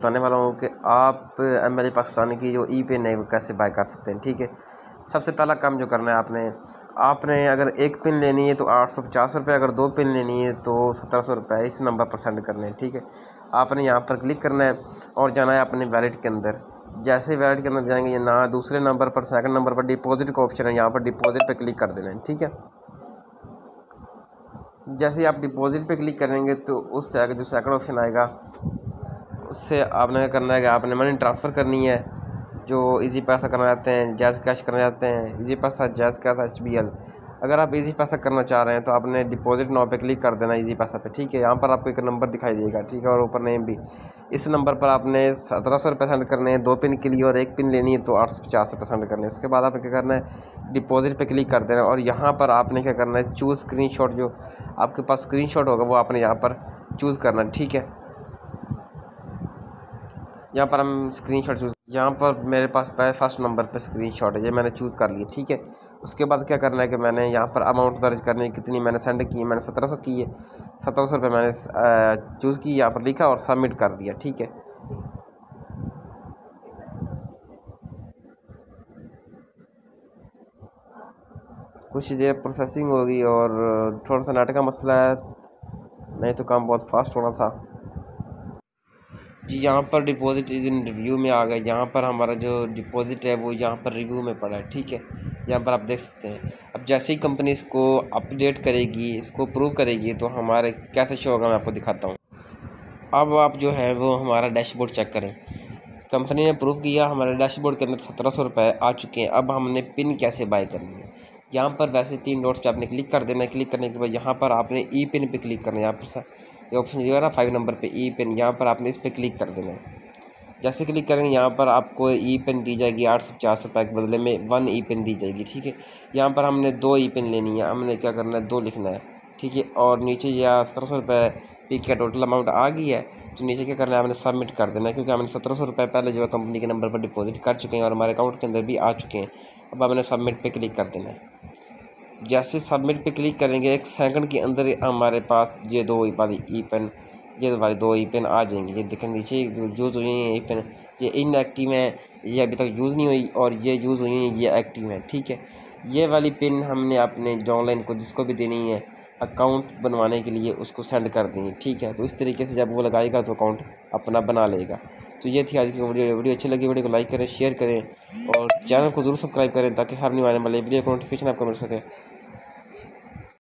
बताने वाला हूँ कि आप MLA पाकिस्तान की जो ई-पिन है वो कैसे बाय कर सकते हैं। ठीक है, सबसे पहला काम जो करना है आपने अगर एक पिन लेनी है तो 850 रुपये, अगर 2 पिन लेनी है तो 1700 रुपये इस नंबर पर सेंड करने हैं। ठीक है, आपने यहाँ पर क्लिक करना है और जाना है अपने वैलेट के अंदर। जैसे वैलेट के अंदर जाएंगे ना, दूसरे नंबर पर सेकंड नंबर पर डिपॉजिट का ऑप्शन है, यहाँ पर डिपॉजिट पे क्लिक कर देना है। ठीक है, जैसे ही आप डिपॉजिट पे क्लिक करेंगे तो उससे आगे जो सेकंड ऑप्शन आएगा उससे आपने क्या करना है कि आपने मनी ट्रांसफ़र करनी है। जो इजी पैसा करना चाहते हैं, जैज़ कैश करना चाहते हैं, इजी पैसा, जैज़ कैश, HBL। अगर आप इजी पैसा करना चाह रहे हैं तो आपने डिपॉजिट नाउ पे क्लिक कर देना इजी पैसा पे। ठीक है, यहाँ पर आपको एक नंबर दिखाई देगा। ठीक है, और ऊपर नेम भी। इस नंबर पर आपने 1700 रुपये सेंड करने हैं 2 पिन के लिए, और 1 पिन लेनी है तो 850 रुपये सेंड करने हैं। उसके बाद आपने क्या करना है, डिपॉजिट पे क्लिक कर देना है और यहाँ पर आपने क्या करना है, चूज़ स्क्रीनशॉट। जो आपके पास स्क्रीनशॉट होगा वो आपने यहाँ पर चूज़ करना है। ठीक है, यहाँ पर हम स्क्रीनशॉट चूज़, यहाँ पर मेरे पास फर्स्ट नंबर पे स्क्रीनशॉट है, ये मैंने चूज़ कर लिया। ठीक है, उसके बाद क्या करना है कि मैंने यहाँ पर अमाउंट दर्ज करनी है, कितनी मैंने सेंड की है। मैंने 1700 की है, 1700 रुपये मैंने चूज़ की, यहाँ पर लिखा और सबमिट कर दिया। ठीक है, कुछ देर प्रोसेसिंग होगी और थोड़ा सा नेट का मसला है, नहीं तो काम बहुत फास्ट होना था जी। यहाँ पर डिपॉजिट इज इन रिव्यू में आ गए। यहाँ पर हमारा जो डिपॉजिट है वो यहाँ पर रिव्यू में पड़ा है। ठीक है, यहाँ पर आप देख सकते हैं। अब जैसे ही कंपनी इसको अपडेट करेगी, इसको प्रूव करेगी तो हमारे कैसे शो होगा मैं आपको दिखाता हूँ। अब आप जो है वो हमारा डैशबोर्ड चेक करें। कंपनी ने प्रूव किया, हमारे डैशबोर्ड के अंदर 1700 रुपये आ चुके हैं। अब हमने पिन कैसे बाय करनी है, यहाँ पर वैसे 3 डॉट्स पे आपने क्लिक कर देना है। क्लिक करने के बाद यहाँ पर आपने ई पिन पे क्लिक करना है। यहाँ पर ये ऑप्शन जो है ना 5 नंबर पे ई पिन, यहाँ पर आपने इस पर क्लिक कर देना है। जैसे क्लिक करेंगे यहाँ पर आपको ई पिन दी जाएगी 850 रुपये के बदले में 1 ई पिन दी जाएगी। ठीक है, यहाँ पर हमने 2 ई पिन लेनी है, हमने क्या करना है 2 लिखना है। ठीक है, और नीचे या 1700 रुपये पी का टोटल अमाउंट आ गई है तो नीचे क्या करना है, हमने सबमिट कर देना है, क्योंकि हमने 1700 रुपये पहले जो है कंपनी के नंबर पर डिपॉजिट कर चुके हैं और हमारे अकाउंट के अंदर भी आ चुके हैं। अब हमने सबमिट पे क्लिक कर देना है। जैसे सबमिट पे क्लिक करेंगे 1 सेकंड के अंदर हमारे पास ये 2 वाली ई पेन, ये वाली 2 ई पेन आ जाएंगी। ये देखें नीचे यूज़ हुई है ई पेन, ये इनएक्टिव है, ये अभी तक यूज़ नहीं हुई, और ये यूज़ हुई है, ये एक्टिव है। ठीक है, ये वाली पिन हमने अपने ऑनलाइन को जिसको भी देनी है अकाउंट बनवाने के लिए उसको सेंड कर देंगे। ठीक है, तो इस तरीके से जब वो लगाएगा तो अकाउंट अपना बना लेगा। तो ये थी आज की वीडियो अच्छी लगी वीडियो को लाइक करें, शेयर करें और चैनल को ज़रूर सब्सक्राइब करें ताकि हर आने वाले वीडियो का नोटिफिकेशन आपको मिल सके।